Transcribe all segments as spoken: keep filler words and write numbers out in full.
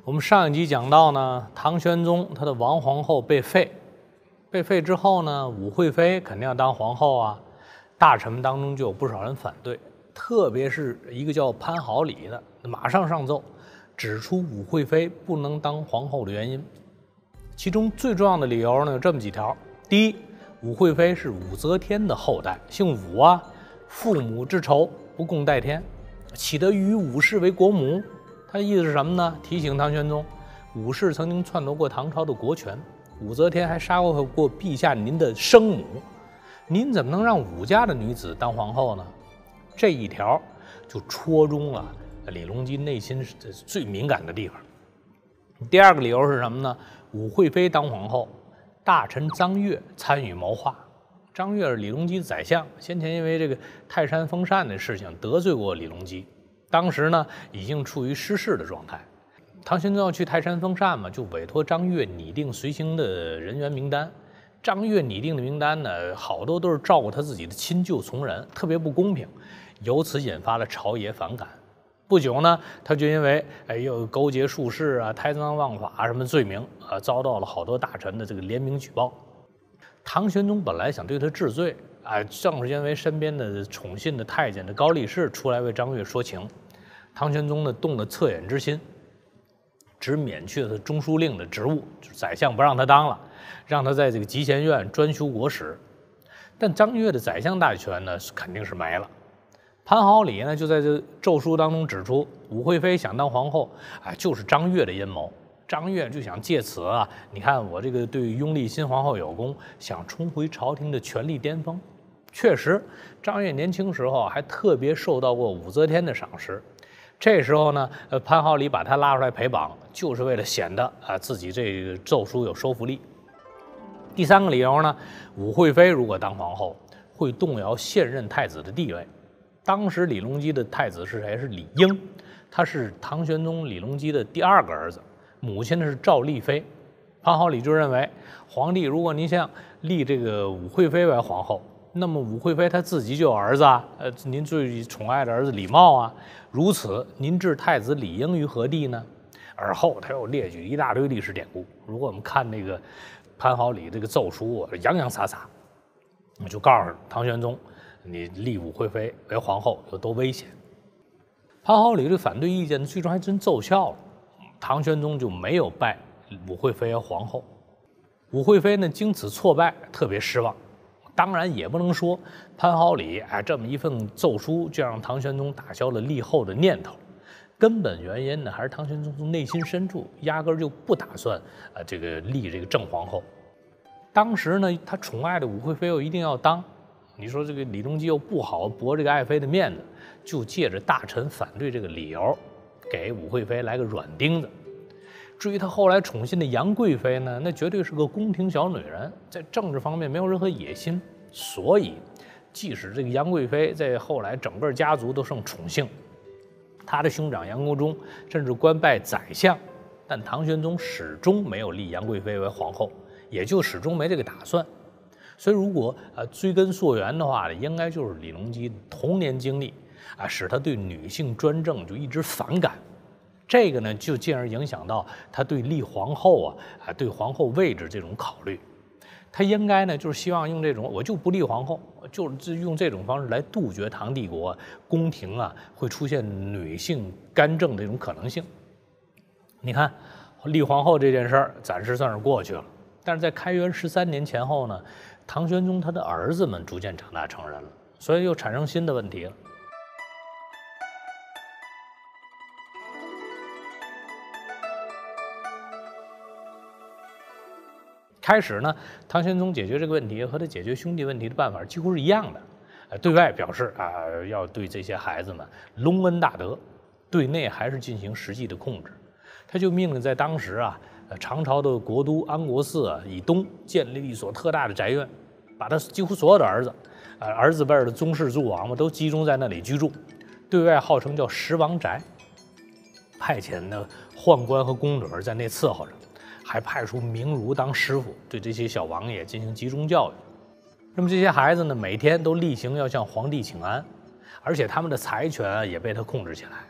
我们上一集讲到呢，唐玄宗他的王皇后被废，被废之后呢，武惠妃肯定要当皇后啊。大臣们当中就有不少人反对，特别是一个叫潘好礼的，马上上奏，指出武惠妃不能当皇后的原因。其中最重要的理由呢有这么几条：第一，武惠妃是武则天的后代，姓武啊，父母之仇不共戴天，岂得与武氏为国母？他的意思是什么呢？提醒唐玄宗，武氏曾经篡夺过唐朝的国权，武则天还杀过过陛下您的生母，您怎么能让武家的女子当皇后呢？这一条就戳中了李隆基内心最敏感的地方。第二个理由是什么呢？武惠妃当皇后，大臣臧岳参与谋划。臧岳是李隆基的宰相，先前因为这个泰山封禅的事情得罪过李隆基，当时呢已经处于失势的状态。唐玄宗要去泰山封禅嘛，就委托臧岳拟定随行的人员名单。臧岳拟定的名单呢，好多都是照顾他自己的亲旧从人，特别不公平，由此引发了朝野反感。不久呢，他就因为哎又勾结术士啊、贪赃枉法什么罪名啊，遭到了好多大臣的这个联名举报。唐玄宗本来想对他治罪啊，正是因为身边的宠信的太监的高力士出来为臧岳说情，唐玄宗呢动了恻隐之心，只免去了他中书令的职务，就是宰相不让他当了，让他在这个集贤院专修国史。但臧岳的宰相大权呢，肯定是没了。潘好礼呢，就在这奏书当中指出，武惠妃想当皇后，啊，就是臧岳的阴谋。臧岳就想借此啊，你看我这个对拥立新皇后有功，想重回朝廷的权力巅峰。确实，臧岳年轻时候还特别受到过武则天的赏识。这时候呢，呃，潘好礼把他拉出来陪绑，就是为了显得啊自己这个奏书有说服力。第三个理由呢，武惠妃如果当皇后，会动摇现任太子的地位。当时李隆基的太子是谁？是李英，他是唐玄宗李隆基的第二个儿子，母亲呢是赵丽妃。潘好礼就认为，皇帝如果您想立这个武惠妃为皇后，那么武惠妃她自己就有儿子啊，呃，您最宠爱的儿子李茂啊，如此您置太子李英于何地呢？而后他又列举一大堆历史典故。如果我们看那个潘好礼这个奏书啊，洋洋洒洒，我就告诉唐玄宗，你立武惠妃为皇后有多危险。潘好礼这反对意见最终还真奏效了，唐玄宗就没有拜武惠妃为皇后。武惠妃呢经此挫败，特别失望。当然也不能说潘好礼哎这么一份奏书就让唐玄宗打消了立后的念头，根本原因呢还是唐玄宗从内心深处压根就不打算啊这个立这个正皇后。当时呢他宠爱的武惠妃又一定要当，你说这个李隆基又不好驳这个爱妃的面子，就借着大臣反对这个理由，给武惠妃来个软钉子。至于他后来宠信的杨贵妃呢，那绝对是个宫廷小女人，在政治方面没有任何野心，所以即使这个杨贵妃在后来整个家族都受宠幸，她的兄长杨国忠甚至官拜宰相，但唐玄宗始终没有立杨贵妃为皇后，也就始终没这个打算。所以如果呃追根溯源的话呢，应该就是李隆基童年经历啊，使他对女性专政就一直反感。这个呢，就进而影响到他对立皇后啊啊对皇后位置这种考虑。他应该呢，就是希望用这种我就不立皇后，就是用这种方式来杜绝唐帝国宫廷啊会出现女性干政这种可能性。你看，立皇后这件事儿暂时算是过去了，但是在开元十三年前后呢，唐玄宗他的儿子们逐渐长大成人了，所以又产生新的问题了。开始呢，唐玄宗解决这个问题和他解决兄弟问题的办法几乎是一样的，呃，对外表示啊要对这些孩子们隆恩大德，对内还是进行实际的控制。他就命令在当时啊，唐朝的国都安国寺啊以东建立一所特大的宅院，把他几乎所有的儿子，呃，儿子辈的宗室诸王嘛都集中在那里居住，对外号称叫十王宅，派遣的宦官和宫女在那伺候着。还派出名儒当师傅，对这些小王爷进行集中教育。那么这些孩子呢，每天都例行要向皇帝请安，而且他们的财权也被他控制起来。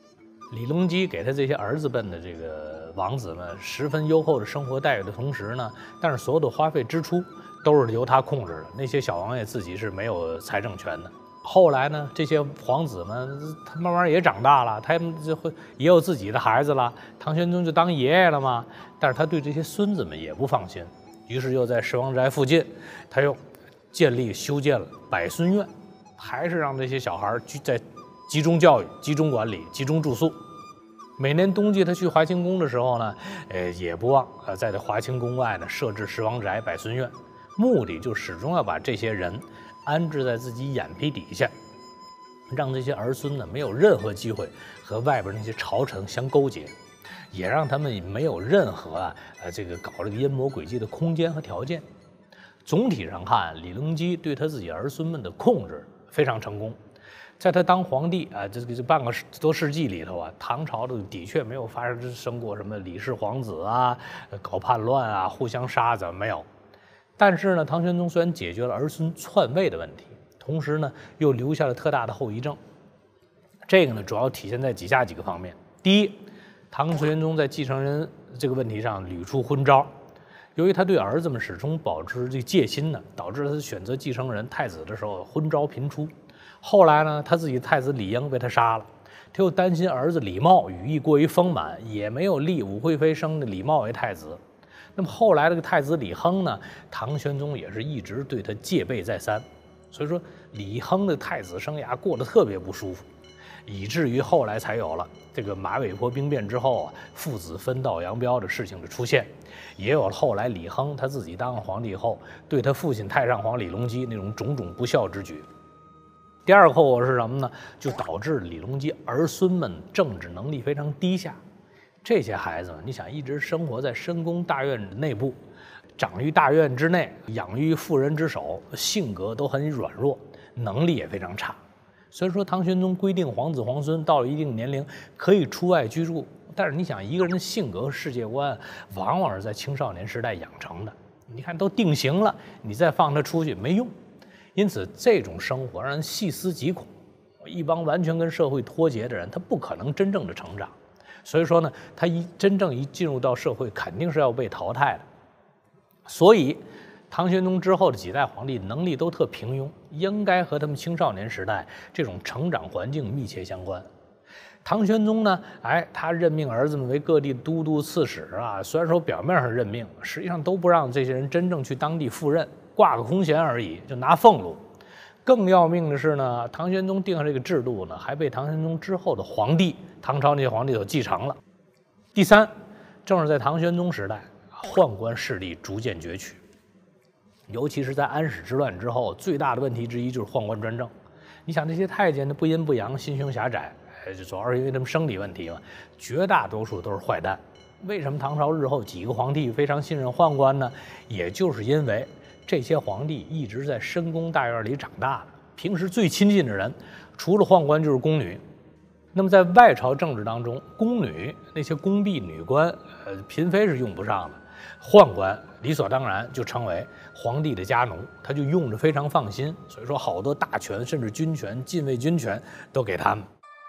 李隆基给他这些儿子们的这个王子们十分优厚的生活待遇的同时呢，但是所有的花费支出都是由他控制的，那些小王爷自己是没有财政权的。后来呢，这些皇子们他慢慢也长大了，他们就会也有自己的孩子了，唐玄宗就当爷爷了嘛。但是他对这些孙子们也不放心，于是又在十王斋附近，他又建立修建了百孙院，还是让这些小孩居在集中教育、集中管理、集中住宿。每年冬季他去华清宫的时候呢，呃，也不忘呃在这华清宫外呢设置十王宅、百孙院，目的就始终要把这些人安置在自己眼皮底下，让这些儿孙呢没有任何机会和外边那些朝臣相勾结，也让他们没有任何啊呃这个搞这个阴谋诡计的空间和条件。总体上看，李隆基对他自己儿孙们的控制非常成功。在他当皇帝啊，这个这半个多世纪里头啊，唐朝的的确没有发生过什么李氏皇子啊、搞叛乱啊、互相杀怎么没有。但是呢，唐玄宗虽然解决了儿孙篡位的问题，同时呢，又留下了特大的后遗症。这个呢，主要体现在以下几个方面。第一，唐玄宗在继承人这个问题上屡出昏招。由于他对儿子们始终保持这戒心呢，导致他选择继承人太子的时候昏招频出。后来呢，他自己太子李英被他杀了，他又担心儿子李瑁羽翼过于丰满，也没有立武惠妃生的李瑁为太子。那么后来这个太子李亨呢，唐玄宗也是一直对他戒备再三，所以说李亨的太子生涯过得特别不舒服，以至于后来才有了这个马嵬坡兵变之后啊，父子分道扬镳的事情的出现，也有了后来李亨他自己当了皇帝以后对他父亲太上皇李隆基那种种种不孝之举。第二个后果是什么呢？就导致李隆基儿孙们政治能力非常低下。这些孩子们，你想一直生活在深宫大院内部，长于大院之内，养于妇人之手，性格都很软弱，能力也非常差。所以说，唐玄宗规定皇子皇孙到了一定年龄可以出外居住，但是你想一个人的性格和世界观，往往是在青少年时代养成的。你看都定型了，你再放他出去没用。因此，这种生活让人细思极恐。一帮完全跟社会脱节的人，他不可能真正的成长。所以说呢，他一真正一进入到社会，肯定是要被淘汰的。所以，唐玄宗之后的几代皇帝能力都特平庸，应该和他们青少年时代这种成长环境密切相关。唐玄宗呢，哎，他任命儿子们为各地都督、刺史啊，虽然说表面上任命，实际上都不让这些人真正去当地赴任，挂个空衔而已，就拿俸禄。更要命的是呢，唐玄宗定下这个制度呢，还被唐玄宗之后的皇帝，唐朝那些皇帝所继承了。第三，正是在唐玄宗时代，宦官势力逐渐崛起，尤其是在安史之乱之后，最大的问题之一就是宦官专政。你想这些太监的不阴不阳、心胸狭窄，哎，主要是因为他们生理问题嘛，绝大多数都是坏蛋。为什么唐朝日后几个皇帝非常信任宦官呢？也就是因为这些皇帝一直在深宫大院里长大的，平时最亲近的人，除了宦官就是宫女。那么在外朝政治当中，宫女那些宫婢、女官，呃，嫔妃是用不上的，宦官理所当然就成为皇帝的家奴，他就用着非常放心。所以说，好多大权甚至军权、禁卫军权都给他们。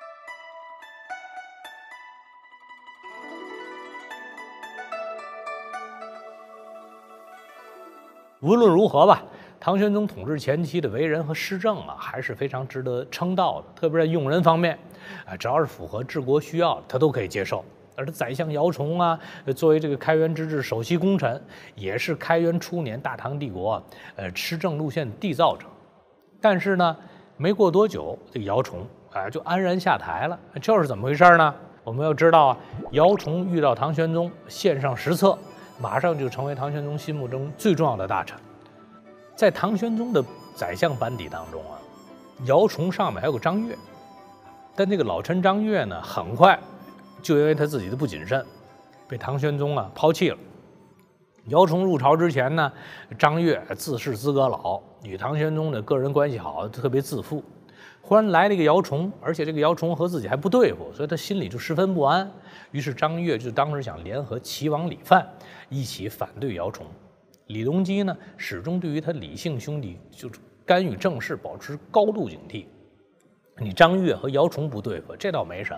无论如何吧，唐玄宗统治前期的为人和施政啊，还是非常值得称道的。特别在用人方面，啊，只要是符合治国需要，他都可以接受。而他宰相姚崇啊，作为这个开元之治首席功臣，也是开元初年大唐帝国呃施政路线的缔造者。但是呢，没过多久，这个姚崇啊就安然下台了。这是怎么回事呢？我们要知道啊，姚崇遇到唐玄宗，献上实策。马上就成为唐玄宗心目中最重要的大臣。在唐玄宗的宰相班底当中啊，姚崇上面还有个张悦，但这个老臣张悦呢，很快就因为他自己的不谨慎，被唐玄宗啊抛弃了。姚崇入朝之前呢，张悦自恃资格老，与唐玄宗的个人关系好，特别自负。忽然来了一个姚崇，而且这个姚崇和自己还不对付，所以他心里就十分不安。于是张悦就当时想联合齐王李范一起反对姚崇。李隆基呢，始终对于他李姓兄弟就干预政事保持高度警惕。你张悦和姚崇不对付，这倒没什么。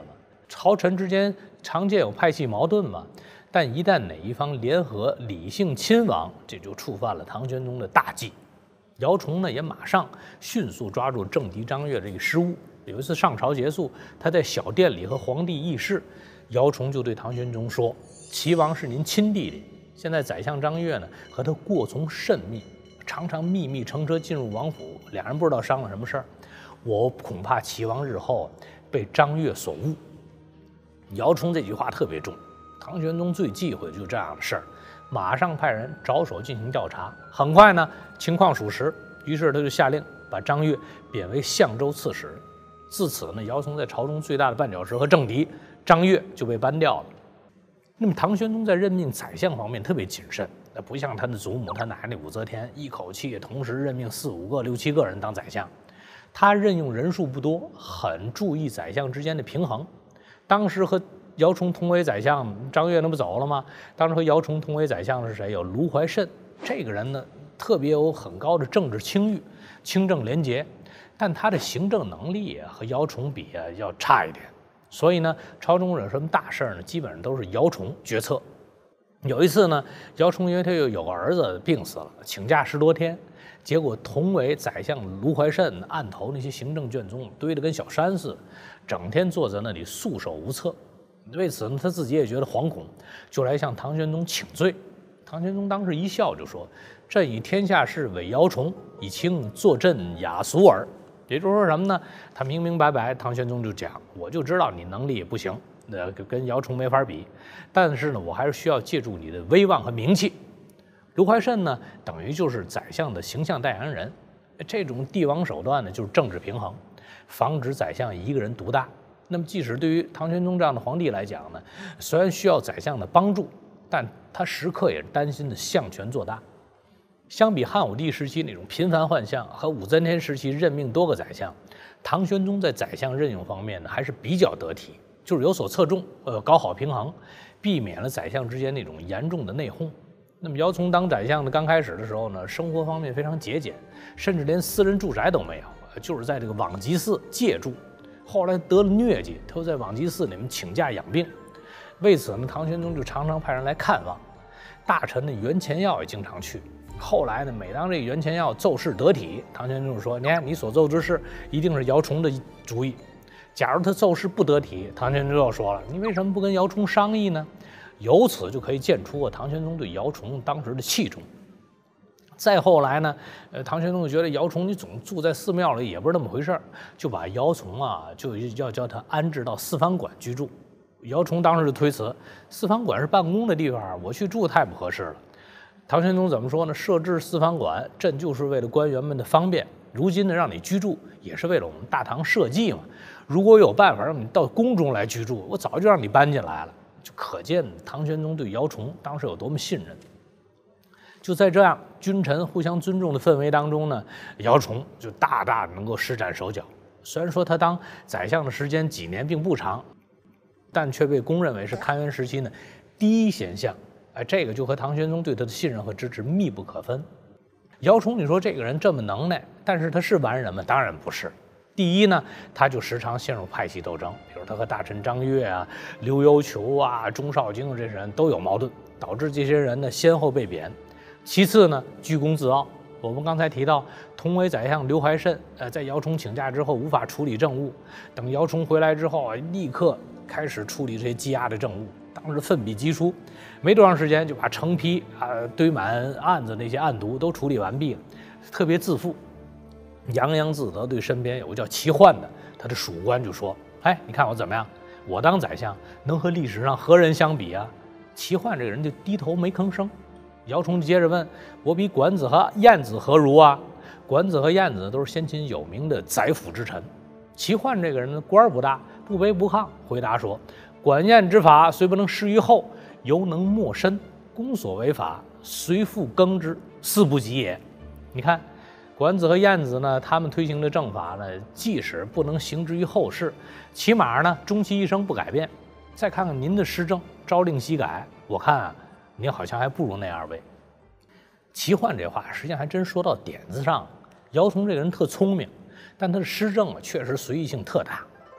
朝臣之间常见有派系矛盾嘛，但一旦哪一方联合理性亲王，这就触犯了唐玄宗的大忌。姚崇呢也马上迅速抓住政敌张悦这个失误。有一次上朝结束，他在小殿里和皇帝议事，姚崇就对唐玄宗说：“齐王是您亲弟弟，现在宰相张悦呢和他过从甚密，常常秘密乘车进入王府，两人不知道商量什么事儿。我恐怕齐王日后被张悦所误。”姚崇这句话特别重，唐玄宗最忌讳就这样的事儿，马上派人着手进行调查。很快呢，情况属实，于是他就下令把张悦贬为相州刺史。自此呢，姚崇在朝中最大的绊脚石和政敌张悦就被搬掉了。那么唐玄宗在任命宰相方面特别谨慎，那不像他的祖母他奶奶武则天一口气同时任命四五个六七个人当宰相，他任用人数不多，很注意宰相之间的平衡。当时和姚崇同为宰相，张悦那不走了吗？当时和姚崇同为宰相的是谁？有卢怀慎，这个人呢特别有很高的政治清誉，清正廉洁，但他的行政能力啊和姚崇比啊要差一点。所以呢，朝中有什么大事呢，基本上都是姚崇决策。有一次呢，姚崇因为他有有个儿子病死了，请假十多天，结果同为宰相卢怀慎案头那些行政卷宗堆得跟小山似的，整天坐在那里束手无策。为此呢，他自己也觉得惶恐，就来向唐玄宗请罪。唐玄宗当时一笑就说：“朕以天下事委姚崇，以清坐镇雅俗耳。”也就是说什么呢？他明明白白，唐玄宗就讲，我就知道你能力不行，呃，跟姚崇没法比，但是呢，我还是需要借助你的威望和名气。卢怀慎呢，等于就是宰相的形象代言人，这种帝王手段呢，就是政治平衡，防止宰相一个人独大。那么，即使对于唐玄宗这样的皇帝来讲呢，虽然需要宰相的帮助，但他时刻也担心的相权做大。相比汉武帝时期那种频繁换相和武则天时期任命多个宰相，唐玄宗在宰相任用方面呢还是比较得体，就是有所侧重，呃，搞好平衡，避免了宰相之间那种严重的内讧。那么姚崇当宰相的刚开始的时候呢，生活方面非常节俭，甚至连私人住宅都没有，就是在这个往极寺借住。后来得了疟疾，他又在往极寺里面请假养病。为此呢，唐玄宗就常常派人来看望。大臣的袁乾耀也经常去。后来呢，每当这袁乾耀奏事得体，唐玄宗说：“你看你所奏之事，一定是姚崇的主意。假如他奏事不得体，唐玄宗又说了，你为什么不跟姚崇商议呢？”由此就可以见出唐玄宗对姚崇当时的器重。再后来呢，呃，唐玄宗就觉得姚崇你总住在寺庙里也不是那么回事儿，就把姚崇啊就要叫他安置到四方馆居住。姚崇当时就推辞，四方馆是办公的地方，我去住太不合适了。唐玄宗怎么说呢？设置四方馆，朕就是为了官员们的方便。如今呢，让你居住，也是为了我们大唐社稷嘛。如果有办法让你到宫中来居住，我早就让你搬进来了。就可见唐玄宗对姚崇当时有多么信任。就在这样君臣互相尊重的氛围当中呢，姚崇就大大能够施展手脚。虽然说他当宰相的时间几年并不长，但却被公认为是开元时期呢第一贤相。哎，这个就和唐玄宗对他的信任和支持密不可分。姚崇，你说这个人这么能耐，但是他是完人吗？当然不是。第一呢，他就时常陷入派系斗争，比如他和大臣张悦啊、刘幽求啊、钟绍京这些人都有矛盾，导致这些人呢先后被贬。其次呢，居功自傲。我们刚才提到，同为宰相刘怀慎，呃，在姚崇请假之后无法处理政务，等姚崇回来之后啊，立刻开始处理这些积压的政务。当时奋笔疾书，没多长时间就把成批啊堆满案子那些案牍都处理完毕了，特别自负，洋洋自得。对身边有个叫齐焕的他的属官就说：“哎，你看我怎么样？我当宰相能和历史上何人相比啊？”齐焕这个人就低头没吭声。姚崇接着问：“我比管子和晏子何如啊？”管子和晏子都是先秦有名的宰辅之臣。齐焕这个人呢，官儿不大，不卑不亢，回答说：“管晏之法虽不能施于后，犹能没身。公所为法，随复更之，斯不及也。”你看，管子和晏子呢，他们推行的政法呢，即使不能行之于后世，起码呢，终其一生不改变。再看看您的施政，朝令夕改，我看啊，您好像还不如那二位。齐焕这话实际上还真说到点子上了。姚崇这个人特聪明，但他的施政啊，确实随意性特大。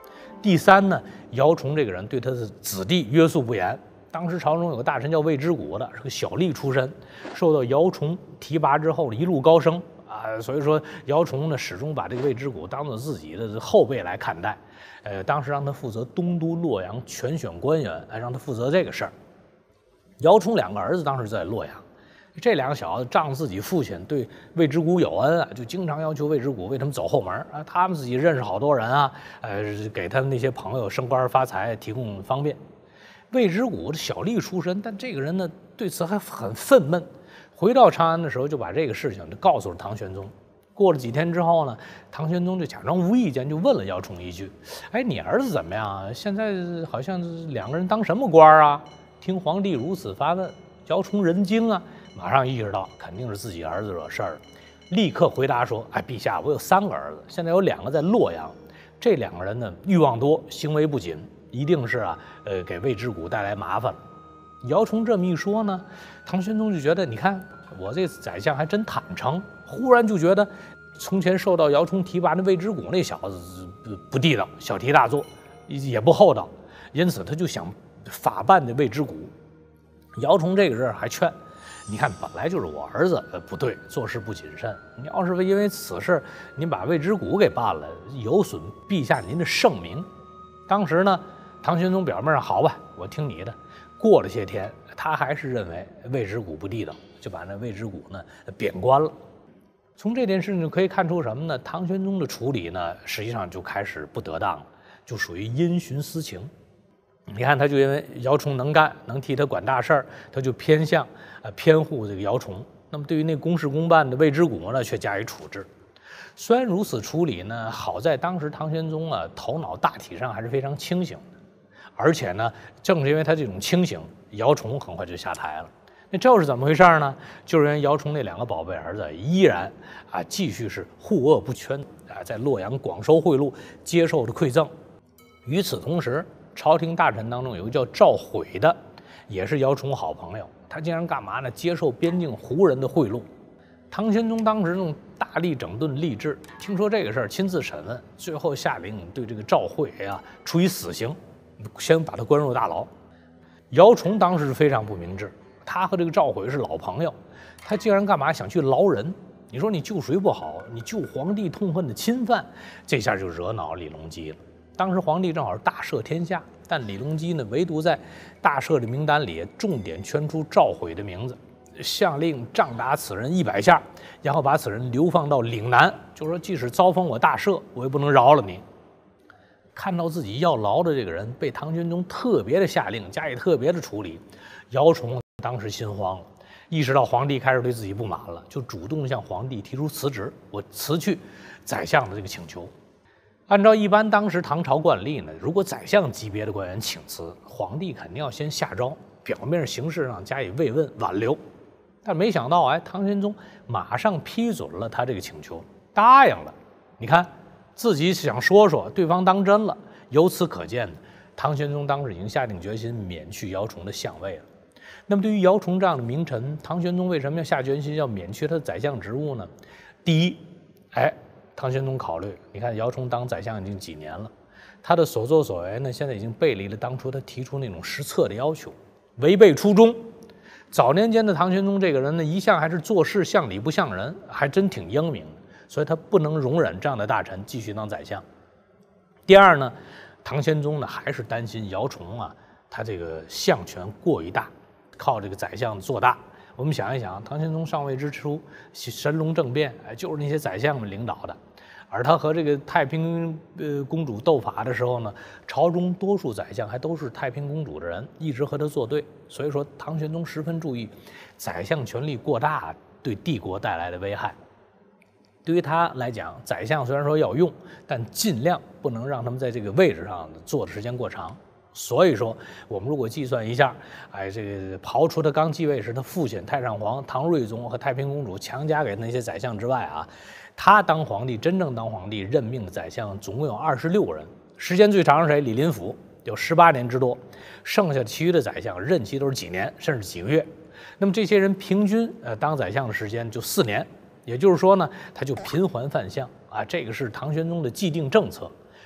第三呢，姚崇这个人对他的子弟约束不严。当时朝中有个大臣叫魏之谷的，是个小吏出身，受到姚崇提拔之后一路高升啊，所以说姚崇呢始终把这个魏之谷当做自己的后辈来看待。呃，当时让他负责东都洛阳全选官员，哎，让他负责这个事儿。姚崇两个儿子当时在洛阳，这两个小子仗自己父亲对魏之谷有恩啊，就经常要求魏之谷为他们走后门啊。他们自己认识好多人啊，呃，给他们那些朋友升官发财提供方便。魏之谷的小吏出身，但这个人呢对此还很愤懑。回到长安的时候，就把这个事情就告诉了唐玄宗。过了几天之后呢，唐玄宗就假装无意间就问了姚崇一句：“哎，你儿子怎么样？现在好像两个人当什么官啊？”听皇帝如此发问，姚崇人精啊，马上意识到肯定是自己儿子惹事儿了，立刻回答说：“哎，陛下，我有三个儿子，现在有两个在洛阳，这两个人呢欲望多，行为不谨。”一定是啊，呃，给魏之谷带来麻烦了。姚崇这么一说呢，唐玄宗就觉得，你看我这宰相还真坦诚，忽然就觉得，从前受到姚崇提拔的魏之谷那小子不不地道，小题大做，也不厚道，因此他就想法办这魏之谷。姚崇这个人还劝，你看本来就是我儿子不对，做事不谨慎，你要是因为此事你把魏之谷给办了，有损陛下您的圣名。当时呢。唐玄宗表面上好吧，我听你的。过了些天，他还是认为魏之谷不地道，就把那魏之谷呢贬官了。从这件事情可以看出什么呢？唐玄宗的处理呢，实际上就开始不得当了，就属于因循私情。你看，他就因为姚崇能干，能替他管大事儿，他就偏向呃偏护这个姚崇。那么对于那公事公办的魏之谷呢，却加以处置。虽然如此处理呢，好在当时唐玄宗啊头脑大体上还是非常清醒的。而且呢，正是因为他这种清醒，姚崇很快就下台了。那这又是怎么回事呢？就是因为姚崇那两个宝贝儿子依然啊继续是护恶不圈啊，在洛阳广收贿赂，接受着馈赠。与此同时，朝廷大臣当中有个叫赵悔的，也是姚崇好朋友，他竟然干嘛呢？接受边境胡人的贿赂。唐玄宗当时用大力整顿吏治，听说这个事儿，亲自审问，最后下令对这个赵悔啊处以死刑。先把他关入大牢。姚崇当时是非常不明智，他和这个赵悔是老朋友，他竟然干嘛想去劳人？你说你救谁不好，你救皇帝痛恨的亲犯，这下就惹恼李隆基了。当时皇帝正好是大赦天下，但李隆基呢，唯独在大赦的名单里重点圈出赵悔的名字，下令杖打此人一百下，然后把此人流放到岭南，就说即使遭逢我大赦，我也不能饶了你。看到自己要牢的这个人被唐玄宗特别的下令加以特别的处理，姚崇当时心慌了，意识到皇帝开始对自己不满了，就主动向皇帝提出辞职，我辞去宰相的这个请求。按照一般当时唐朝惯例呢，如果宰相级别的官员请辞，皇帝肯定要先下诏，表面形式上加以慰问挽留。但没想到哎，唐玄宗马上批准了他这个请求，答应了。你看。自己想说说，对方当真了。由此可见呢，唐玄宗当时已经下定决心免去姚崇的相位了。那么，对于姚崇这样的名臣，唐玄宗为什么要下决心要免去他的宰相职务呢？第一，哎，唐玄宗考虑，你看姚崇当宰相已经几年了，他的所作所为呢，现在已经背离了当初他提出那种失策的要求，违背初衷。早年间的唐玄宗这个人呢，一向还是做事像理不像人，还真挺英明的。所以他不能容忍这样的大臣继续当宰相。第二呢，唐玄宗呢还是担心姚崇啊，他这个相权过于大，靠这个宰相做大。我们想一想，唐玄宗上位之初，神龙政变，哎，就是那些宰相们领导的。而他和这个太平呃公主斗法的时候呢，朝中多数宰相还都是太平公主的人，一直和他作对。所以说，唐玄宗十分注意宰相权力过大对帝国带来的危害。对于他来讲，宰相虽然说要用，但尽量不能让他们在这个位置上坐的时间过长。所以说，我们如果计算一下，哎，这个刨除他刚继位时他父亲太上皇唐睿宗和太平公主强加给那些宰相之外啊，他当皇帝真正当皇帝任命的宰相总共有二十六人，时间最长是谁？李林甫有十八年之多，剩下其余的宰相任期都是几年，甚至几个月。那么这些人平均呃当宰相的时间就四年。也就是说呢，他就频繁犯相啊，这个是唐玄宗的既定政策。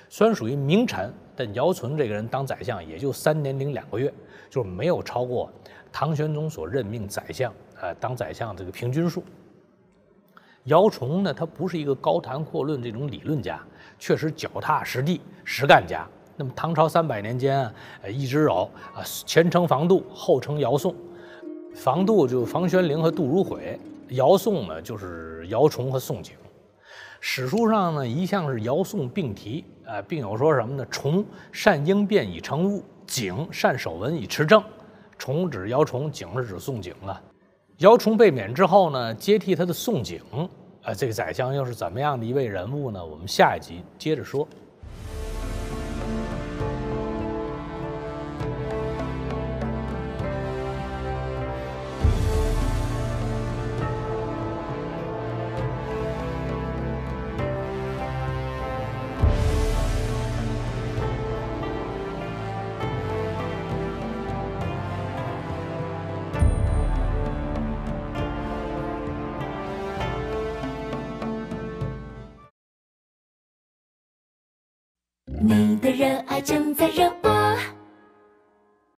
虽然属于名臣，但姚存这个人当宰相也就三年零两个月，就是没有超过唐玄宗所任命宰相，呃，当宰相这个平均数。姚崇呢，他不是一个高谈阔论这种理论家，确实脚踏实地，实干家。那么唐朝三百年间啊，呃，一直有啊，前称房度，后称姚宋。房度就房玄龄和杜如晦，姚宋呢就是姚崇和宋璟。史书上呢一向是姚宋并提，啊，并有说什么呢？崇善应变以成物，璟善守文以持政。崇指姚崇，璟是指宋璟啊。姚崇被免之后呢，接替他的宋璟，啊，这个宰相又是怎么样的一位人物呢？我们下一集接着说。 你的热爱正在热播。